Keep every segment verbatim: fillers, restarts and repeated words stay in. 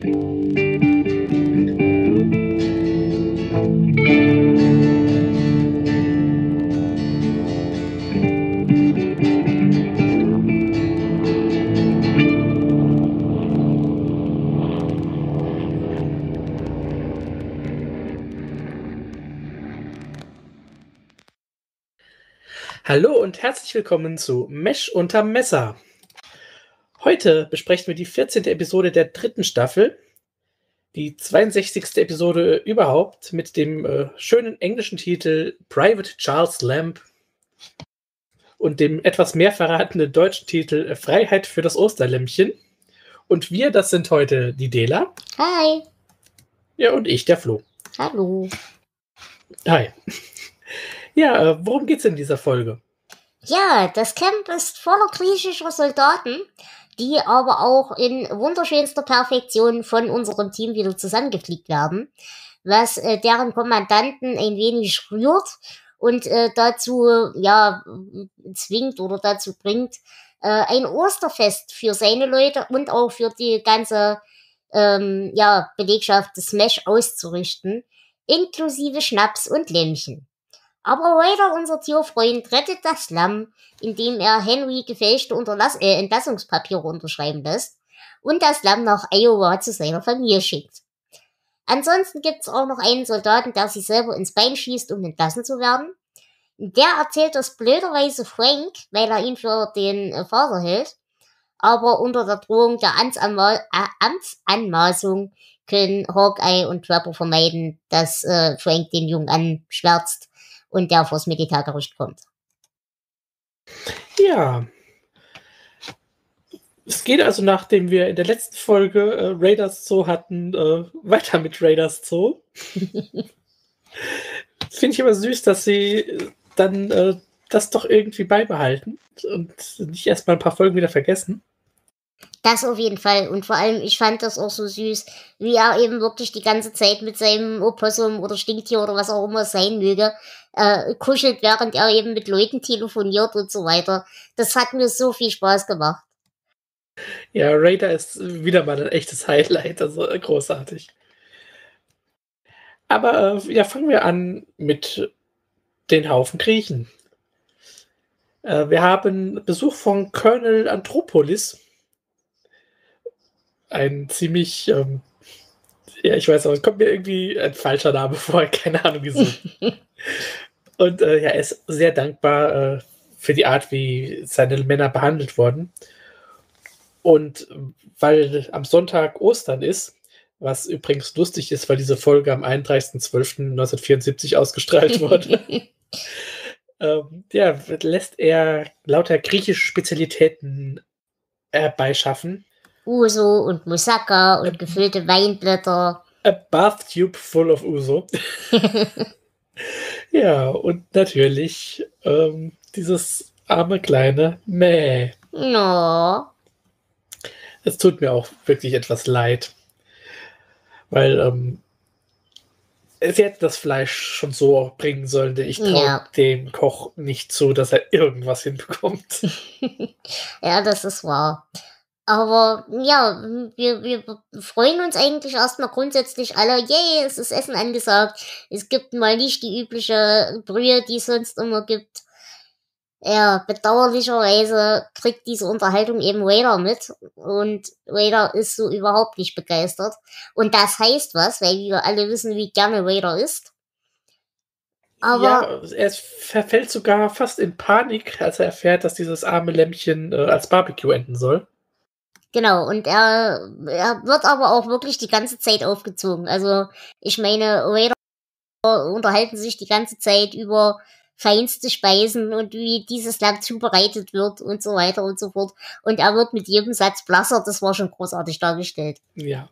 Hallo und herzlich willkommen zu Mesh unterm Messer. Heute besprechen wir die vierzehnte Episode der dritten Staffel, die zweiundsechzigste Episode überhaupt mit dem äh, schönen englischen Titel Private Charles Lamb und dem etwas mehr verratenen deutschen Titel äh, Freiheit für das Osterlämmchen. Und wir, das sind heute die Dela. Hi. Ja, und ich, der Flo. Hallo. Hi. Ja, äh, worum geht's in dieser Folge? Ja, das Camp ist voller griechischer Soldaten, die aber auch in wunderschönster Perfektion von unserem Team wieder zusammengefliegt werden, was äh, deren Kommandanten ein wenig rührt und äh, dazu ja zwingt oder dazu bringt, äh, ein Osterfest für seine Leute und auch für die ganze ähm, ja, Belegschaft des Mesh auszurichten, inklusive Schnaps und Lämmchen. Aber Ryder, unser Tierfreund, rettet das Lamm, indem er Henry gefälschte Unterlass äh, Entlassungspapiere unterschreiben lässt und das Lamm nach Iowa zu seiner Familie schickt. Ansonsten gibt's auch noch einen Soldaten, der sich selber ins Bein schießt, um entlassen zu werden. Der erzählt das blöderweise Frank, weil er ihn für den äh, Vater hält. Aber unter der Drohung der Amtsanma äh, Amtsanmaßung können Hawkeye und Trapper vermeiden, dass äh, Frank den Jungen anschwärzt und der vors Militärgericht kommt. Ja. Es geht also, nachdem wir in der letzten Folge äh, Raiders Zoo hatten, äh, weiter mit Raiders Zoo. Finde ich aber süß, dass sie dann äh, das doch irgendwie beibehalten und nicht erstmal ein paar Folgen wieder vergessen. Das auf jeden Fall. Und vor allem, ich fand das auch so süß, wie er eben wirklich die ganze Zeit mit seinem Opossum oder Stinktier oder was auch immer es sein möge, äh, kuschelt, während er eben mit Leuten telefoniert und so weiter. Das hat mir so viel Spaß gemacht. Ja, Raider ist wieder mal ein echtes Highlight, also äh, großartig. Aber äh, ja, fangen wir an mit den Haufen Griechen. Äh, wir haben Besuch von Colonel Anthropolis. Ein ziemlich, ähm, ja, ich weiß aber, es kommt mir irgendwie ein falscher Name vor, keine Ahnung wieso. Und äh, ja, er ist sehr dankbar äh, für die Art, wie seine Männer behandelt wurden. Und weil am Sonntag Ostern ist, was übrigens lustig ist, weil diese Folge am einunddreißigsten zwölften neunzehnhundertvierundsiebzig ausgestrahlt wurde, ähm, ja, lässt er lauter griechische Spezialitäten herbeischaffen. Uso und Moussaka und gefüllte Weinblätter. A bathtube full of Uso. Ja, und natürlich ähm, dieses arme kleine Mäh. No. Es tut mir auch wirklich etwas leid. Weil ähm, sie hätten das Fleisch schon so bringen sollen, denn ich traue Ja. dem Koch nicht zu, dass er irgendwas hinbekommt. Ja, das ist wahr. Aber ja, wir, wir freuen uns eigentlich erstmal grundsätzlich alle, yay, es ist Essen angesagt. Es gibt mal nicht die übliche Brühe, die es sonst immer gibt. Ja, bedauerlicherweise kriegt diese Unterhaltung eben Raider mit und Raider ist so überhaupt nicht begeistert. Und das heißt was, weil wir alle wissen, wie gerne Raider ist. Aber ja, er verfällt sogar fast in Panik, als er erfährt, dass dieses arme Lämmchen äh, als Barbecue enden soll. Genau, und er, er wird aber auch wirklich die ganze Zeit aufgezogen. Also ich meine, Raider unterhalten sich die ganze Zeit über feinste Speisen und wie dieses Lamm zubereitet wird und so weiter und so fort. Und er wird mit jedem Satz blasser, das war schon großartig dargestellt. Ja.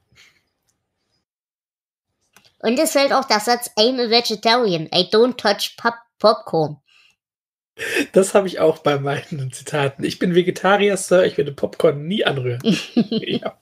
Und es fällt auch der Satz, I'm a vegetarian, I don't touch pop Popcorn. Das habe ich auch bei meinen Zitaten. Ich bin Vegetarier, Sir, ich werde Popcorn nie anrühren. Ja.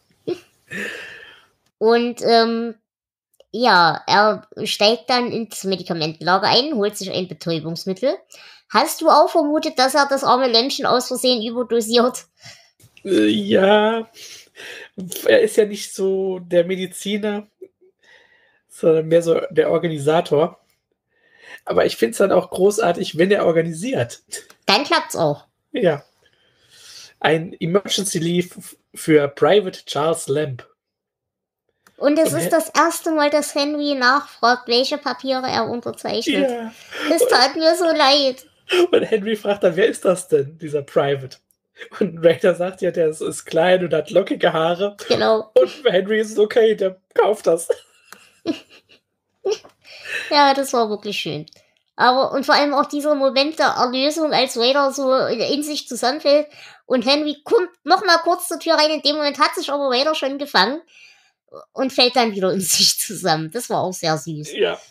Und ähm, ja, er steigt dann ins Medikamentenlager ein, holt sich ein Betäubungsmittel. Hast du auch vermutet, dass er das arme Lämmchen aus Versehen überdosiert? Äh, ja, er ist ja nicht so der Mediziner, sondern mehr so der Organisator. Aber ich finde es dann auch großartig, wenn er organisiert. Dann klappt's auch. Ja. Ein Emergency Leave für Private Charles Lamb. Und es Und ist das erste Mal, dass Henry nachfragt, welche Papiere er unterzeichnet. Ja. Das tat mir so leid. Und Henry fragt dann, wer ist das denn, dieser Private? Und Raider sagt ja, der ist, ist klein und hat lockige Haare. Genau. Und für Henry ist es okay, der kauft das. Ja, das war wirklich schön. Aber, und vor allem auch dieser Moment der Erlösung, als Raider so in sich zusammenfällt und Henry kommt noch mal kurz zur Tür rein. In dem Moment hat sich aber Raider schon gefangen und fällt dann wieder in sich zusammen. Das war auch sehr süß. Ja.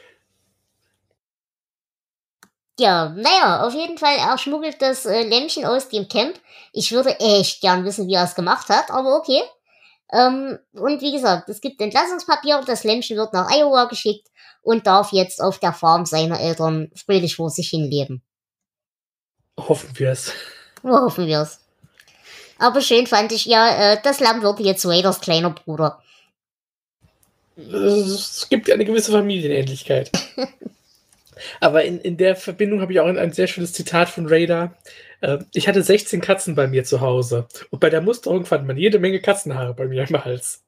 Ja, naja, auf jeden Fall, er schmuggelt das äh, Lämmchen aus dem Camp. Ich würde echt gern wissen, wie er es gemacht hat, aber okay. Ähm, und wie gesagt, es gibt Entlassungspapier, das Lämmchen wird nach Iowa geschickt und darf jetzt auf der Farm seiner Eltern fröhlich vor sich hin leben. Hoffen wir es. Hoffen wir es. Aber schön fand ich ja, äh, das Lamm wird jetzt Raiders kleiner Bruder. Es gibt eine gewisse Familienähnlichkeit. Aber in, in der Verbindung habe ich auch ein, ein sehr schönes Zitat von Raider. Äh, ich hatte sechzehn Katzen bei mir zu Hause. Und bei der Musterung fand man jede Menge Katzenhaare bei mir im Hals.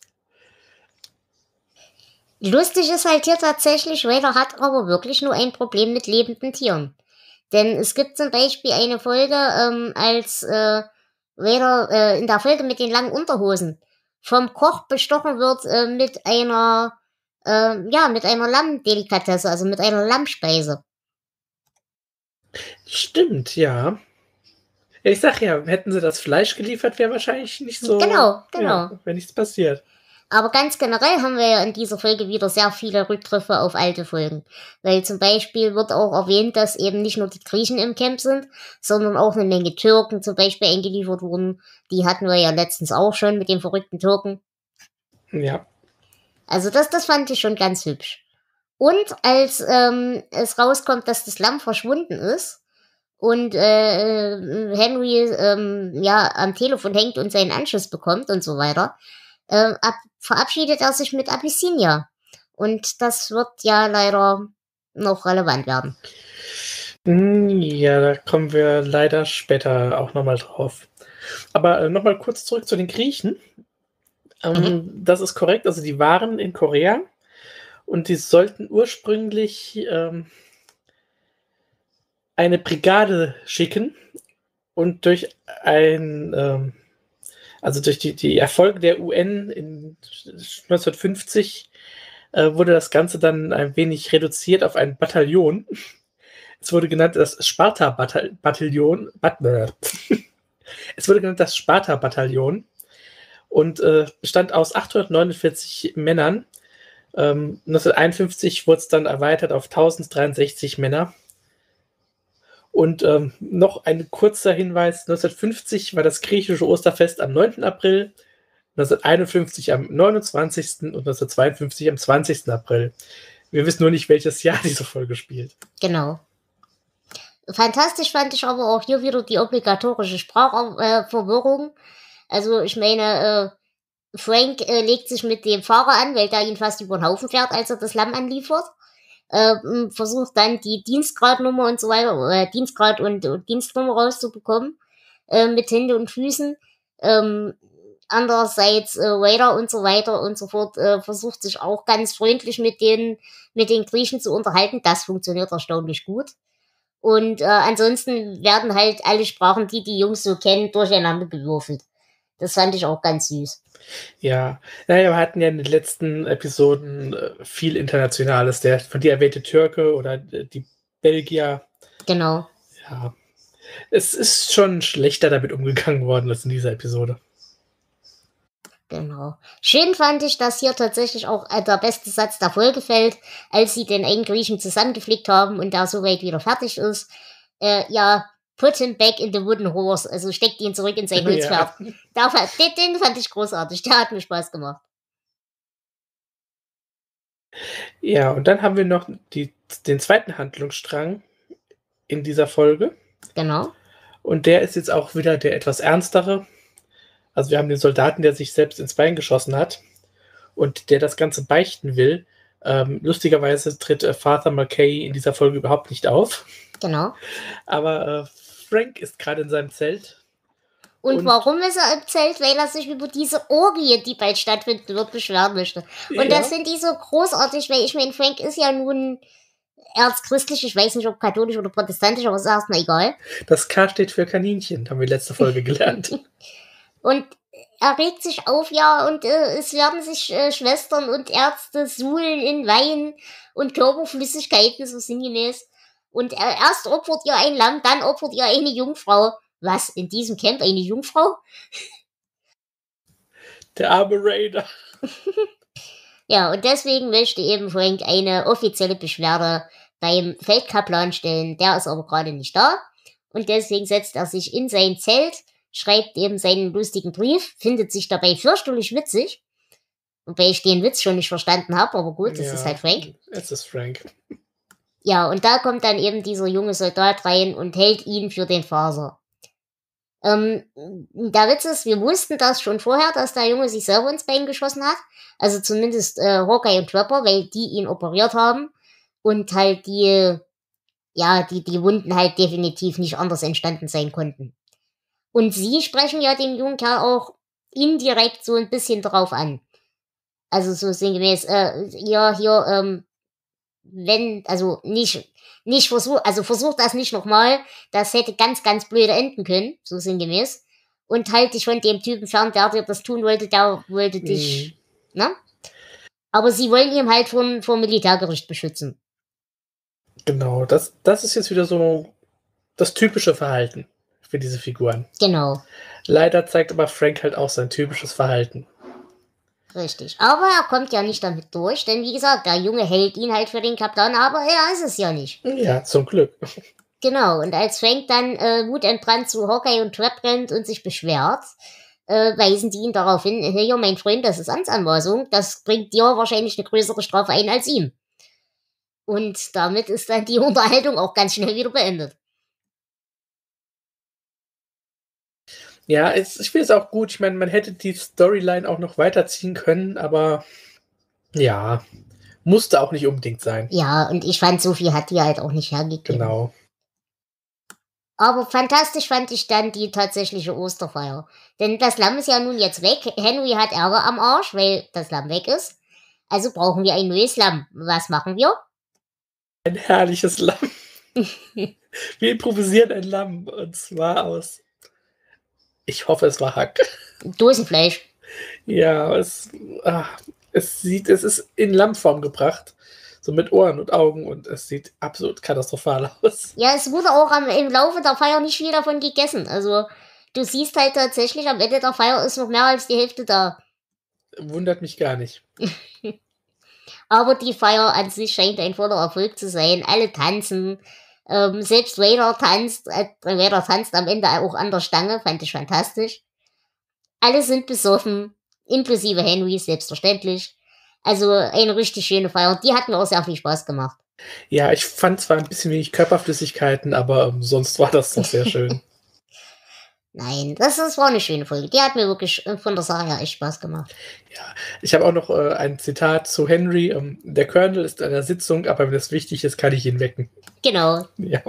Lustig ist halt hier tatsächlich, Raider hat aber wirklich nur ein Problem mit lebenden Tieren. Denn es gibt zum Beispiel eine Folge, ähm, als äh, Raider äh, in der Folge mit den langen Unterhosen vom Koch bestochen wird äh, mit einer äh, ja, mit einer Lammdelikatesse, also mit einer Lammspeise. Stimmt, ja. Ich sag ja, hätten sie das Fleisch geliefert, wäre wahrscheinlich nicht so. Genau, genau. Ja, wäre nichts passiert. Aber ganz generell haben wir ja in dieser Folge wieder sehr viele Rückgriffe auf alte Folgen. Weil zum Beispiel wird auch erwähnt, dass eben nicht nur die Griechen im Camp sind, sondern auch eine Menge Türken zum Beispiel eingeliefert wurden. Die hatten wir ja letztens auch schon mit den verrückten Türken. Ja. Also das, das fand ich schon ganz hübsch. Und als ähm, es rauskommt, dass das Lamm verschwunden ist und äh, Henry ähm, ja am Telefon hängt und seinen Anschluss bekommt und so weiter, äh, ab, verabschiedet er sich mit Abyssinia. Und das wird ja leider noch relevant werden. Ja, da kommen wir leider später auch nochmal drauf. Aber äh, nochmal kurz zurück zu den Griechen. Ähm, mhm. Das ist korrekt, also die waren in Korea und die sollten ursprünglich ähm, eine Brigade schicken und durch ein, ähm, also durch die, die Erfolge der U N in neunzehnhundertfünfzig äh, wurde das Ganze dann ein wenig reduziert auf ein Bataillon. Es wurde genannt das Sparta-Bataillon. Es wurde genannt das Sparta-Bataillon. Und äh, bestand aus achthundertneunundvierzig Männern. Ähm, neunzehnhunderteinundfünfzig wurde es dann erweitert auf tausenddreiundsechzig Männer. Und ähm, noch ein kurzer Hinweis: neunzehnhundertfünfzig war das griechische Osterfest am neunten April, neunzehnhunderteinundfünfzig am neunundzwanzigsten und neunzehnhundertzweiundfünfzig am zwanzigsten April. Wir wissen nur nicht, welches Jahr diese Folge spielt. Genau. Fantastisch fand ich aber auch hier wieder die obligatorische Sprachverwirrung. Also ich meine, äh, Frank äh, legt sich mit dem Fahrer an, weil der ihn fast über den Haufen fährt, als er das Lamm anliefert. Äh, versucht dann die Dienstgradnummer und so weiter, äh, Dienstgrad und, und Dienstnummer rauszubekommen, äh, mit Händen und Füßen. Ähm, andererseits äh, Raider und so weiter und so fort äh, versucht sich auch ganz freundlich mit den, mit den Griechen zu unterhalten. Das funktioniert erstaunlich gut. Und äh, ansonsten werden halt alle Sprachen, die die Jungs so kennen, durcheinander gewürfelt. Das fand ich auch ganz süß. Ja, naja, wir hatten ja in den letzten Episoden äh, viel Internationales. Der von dir erwähnte Türke oder äh, die Belgier. Genau. Ja, es ist schon schlechter damit umgegangen worden als in dieser Episode. Genau. Schön fand ich, dass hier tatsächlich auch äh, der beste Satz der Folge fällt, als sie den einen Griechen zusammengeflickt haben und der soweit wieder fertig ist. Äh, ja, put him back in the wooden horse. Also steckt ihn zurück in sein Holzpferd. Ja. Den, den fand ich großartig. Der hat mir Spaß gemacht. Ja, und dann haben wir noch die, den zweiten Handlungsstrang in dieser Folge. Genau. Und der ist jetzt auch wieder der etwas ernstere. Also wir haben den Soldaten, der sich selbst ins Bein geschossen hat und der das Ganze beichten will. Ähm, lustigerweise tritt äh, Father McKay in dieser Folge überhaupt nicht auf. Genau. Aber äh, Frank ist gerade in seinem Zelt. Und, Und- warum ist er im Zelt? Weil er sich über diese Orgie, die bald stattfinden wird, beschweren möchte. Und Ja. das finde ich so großartig, weil ich meine, Frank ist ja nun erzchristlich, ich weiß nicht, ob katholisch oder protestantisch, aber ist erstmal egal. Das K steht für Kaninchen, haben wir letzte Folge gelernt. Und er regt sich auf, ja, und äh, es werden sich äh, Schwestern und Ärzte suhlen in Wein und Körperflüssigkeiten, so sinngemäß. Und er, erst opfert ihr ein Lamm, dann opfert ihr eine Jungfrau. Was, in diesem Camp eine Jungfrau? Der arme Raider. Ja, und deswegen möchte eben Frank eine offizielle Beschwerde beim Feldkaplan stellen. Der ist aber gerade nicht da. Und deswegen setzt er sich in sein Zelt, schreibt eben seinen lustigen Brief, findet sich dabei fürchterlich witzig. Wobei ich den Witz schon nicht verstanden habe, aber gut, das Ja, ist halt Frank. Es ist Frank. Ja, und da kommt dann eben dieser junge Soldat rein und hält ihn für den Faser. Ähm, der Witz ist, wir wussten das schon vorher, dass der Junge sich selber ins Bein geschossen hat. Also zumindest äh, Hawkeye und Trapper, weil die ihn operiert haben. Und halt die, ja, die, die Wunden halt definitiv nicht anders entstanden sein konnten. Und sie sprechen ja den jungen Kerl auch indirekt so ein bisschen drauf an. Also so sinngemäß, äh, ja, hier, ähm, wenn, also nicht, nicht versucht, also versucht das nicht nochmal, das hätte ganz, ganz blöde enden können, so sinngemäß. Und halt dich von dem Typen fern, der dir das tun wollte, der wollte dich, Mhm. ne? Aber sie wollen ihn halt vom, vom Militärgericht beschützen. Genau, das, das ist jetzt wieder so das typische Verhalten für diese Figuren. Genau, Leider zeigt aber Frank halt auch sein typisches Verhalten. richtig. Aber er kommt ja nicht damit durch, denn wie gesagt, der Junge hält ihn halt für den Kapitän, aber er ist es ja nicht. Ja, zum Glück. Genau, und als Frank dann äh, wutentbrannt zu Hawkeye und Trap rennt und sich beschwert, äh, weisen die ihn darauf hin, hey, mein Freund, das ist Amtsanmaßung, das bringt dir wahrscheinlich eine größere Strafe ein als ihm. Und damit ist dann die Unterhaltung auch ganz schnell wieder beendet. Ja, es, ich finde es auch gut. Ich meine, man hätte die Storyline auch noch weiterziehen können, aber ja, musste auch nicht unbedingt sein. Ja, und ich fand, so viel hat die halt auch nicht hergegeben. Genau. Aber fantastisch fand ich dann die tatsächliche Osterfeier. Denn das Lamm ist ja nun jetzt weg. Henry hat Ärger am Arsch, weil das Lamm weg ist. Also brauchen wir ein neues Lamm. Was machen wir? Ein herrliches Lamm. Wir improvisieren ein Lamm. Und zwar aus, ich hoffe, es war Hack. Dosenfleisch. Ja, es, ah, es sieht, es ist in Lammform gebracht. So mit Ohren und Augen und es sieht absolut katastrophal aus. Ja, es wurde auch am, im Laufe der Feier nicht viel davon gegessen. Also, du siehst halt tatsächlich, am Ende der Feier ist noch mehr als die Hälfte da. Wundert mich gar nicht. Aber die Feier an sich scheint ein voller Erfolg zu sein. Alle tanzen. Ähm, selbst Vader tanzt. Äh, Vader tanzt am Ende auch an der Stange. Fand ich fantastisch. Alle sind besoffen. Inklusive Henry, selbstverständlich. Also eine richtig schöne Feier. Die hat mir auch sehr viel Spaß gemacht. Ja, ich fand zwar ein bisschen wenig Körperflüssigkeiten, aber ähm, sonst war das doch sehr schön. Nein, das, das war eine schöne Folge. Die hat mir wirklich äh, von der Sache her echt Spaß gemacht. Ja, ich habe auch noch äh, ein Zitat zu Henry. Ähm, der Colonel ist in einer Sitzung, aber wenn es wichtig ist, kann ich ihn wecken. Genau. Ja.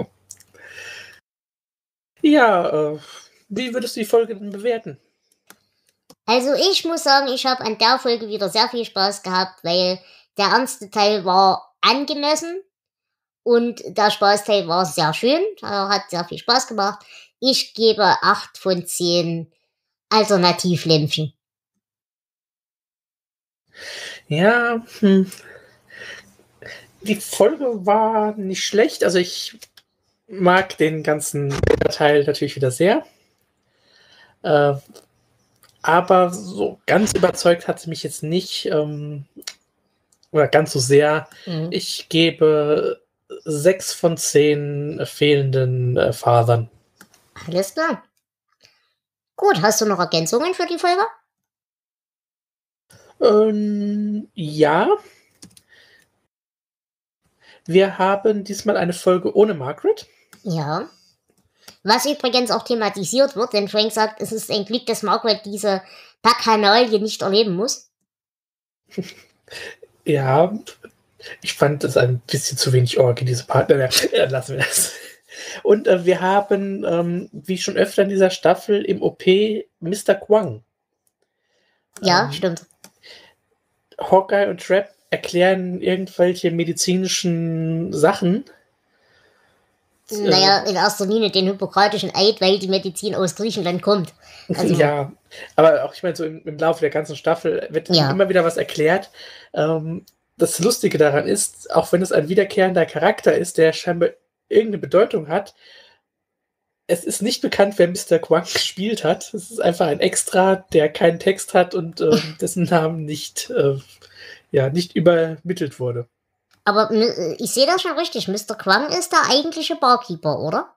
Ja, äh, wie würdest du die Folge denn bewerten? Also ich muss sagen, ich habe an der Folge wieder sehr viel Spaß gehabt, weil der ernste Teil war angemessen und der Spaßteil war sehr schön, er hat sehr viel Spaß gemacht. Ich gebe acht von zehn Alternativlämpchen. Ja, hm. Die Folge war nicht schlecht. Also ich mag den ganzen Teil natürlich wieder sehr. Äh, aber so ganz überzeugt hat sie mich jetzt nicht. Ähm, oder ganz so sehr. Mhm. Ich gebe sechs von zehn fehlenden äh, Fasern. Alles klar. Gut, hast du noch Ergänzungen für die Folge? Ähm, ja. Wir haben diesmal eine Folge ohne Margaret. Ja. Was übrigens auch thematisiert wird, denn Frank sagt, es ist ein Glück, dass Margaret diese Bakanalie nicht erleben muss. Ja, ich fand das ein bisschen zu wenig Orgie, diese Partner. Ja, lassen wir das. Und äh, wir haben, ähm, wie schon öfter in dieser Staffel, im O P Mister Kwang. Ja, ähm, stimmt. Hawkeye und Trap erklären irgendwelche medizinischen Sachen. Naja, in erster Linie den hippokratischen Eid, weil die Medizin aus Griechenland kommt. Also, ja, aber auch, ich meine, so im, im Laufe der ganzen Staffel wird Ja. immer wieder was erklärt. Ähm, das Lustige daran ist, auch wenn es ein wiederkehrender Charakter ist, der scheinbar irgendeine Bedeutung hat, es ist nicht bekannt, wer Mister Kwang gespielt hat. Es ist einfach ein Extra, der keinen Text hat und ähm, dessen Namen nicht, äh, ja, nicht übermittelt wurde. aber äh, ich sehe das schon richtig. Mister Kwang ist der eigentliche Barkeeper, oder?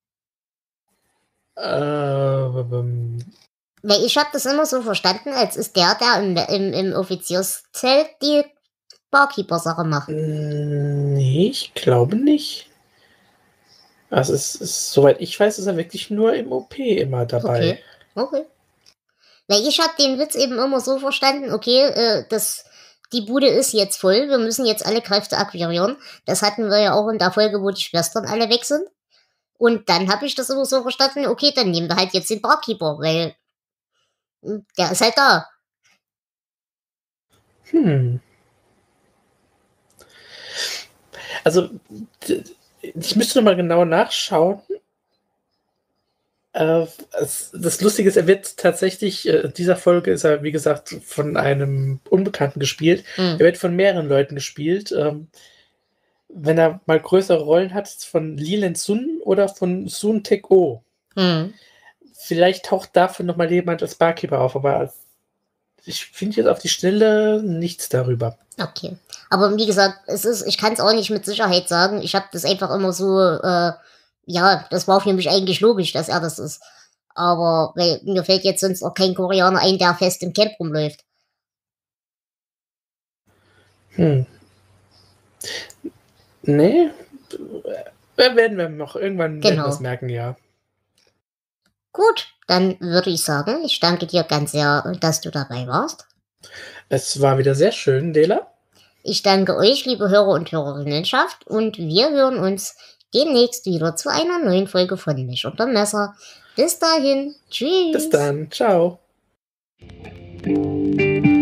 Ähm, Weil ich habe das immer so verstanden, als ist der, der im, im, im Offizierszelt die Barkeeper-Sache macht. nee, ich glaube nicht. Also es ist, soweit ich weiß, ist er wirklich nur im O P immer dabei. Okay, okay. Weil ich habe den Witz eben immer so verstanden, okay, äh, das, die Bude ist jetzt voll, wir müssen jetzt alle Kräfte akquirieren. Das hatten wir ja auch in der Folge, wo die Schwestern alle weg sind. Und dann habe ich das immer so verstanden, okay, dann nehmen wir halt jetzt den Barkeeper, weil hm, der ist halt da. Hm. Also, d- ich müsste noch mal genau nachschauen. Äh, es, das Lustige ist, er wird tatsächlich, äh, in dieser Folge ist er, wie gesagt, von einem Unbekannten gespielt. Hm. Er wird von mehreren Leuten gespielt. Ähm, wenn er mal größere Rollen hat, von Leland Sun oder von Sun Tek Oh. Hm. Vielleicht taucht dafür noch mal jemand als Barkeeper auf, aber als ich finde jetzt auf die Schnelle nichts darüber. Okay. Aber wie gesagt, es ist, ich kann es auch nicht mit Sicherheit sagen. Ich habe das einfach immer so, äh, ja, das war für mich eigentlich logisch, dass er das ist. Aber weil mir fällt jetzt sonst auch kein Koreaner ein, der fest im Camp rumläuft. Hm. Nee, äh, werden wir noch irgendwann werden Genau. wir es merken, ja. Gut, dann würde ich sagen, ich danke dir ganz sehr, dass du dabei warst. Es war wieder sehr schön, Dela. Ich danke euch, liebe Hörer und Hörerinnenschaft, und wir hören uns demnächst wieder zu einer neuen Folge von Misch unter Messer. Bis dahin, tschüss. Bis dann, ciao.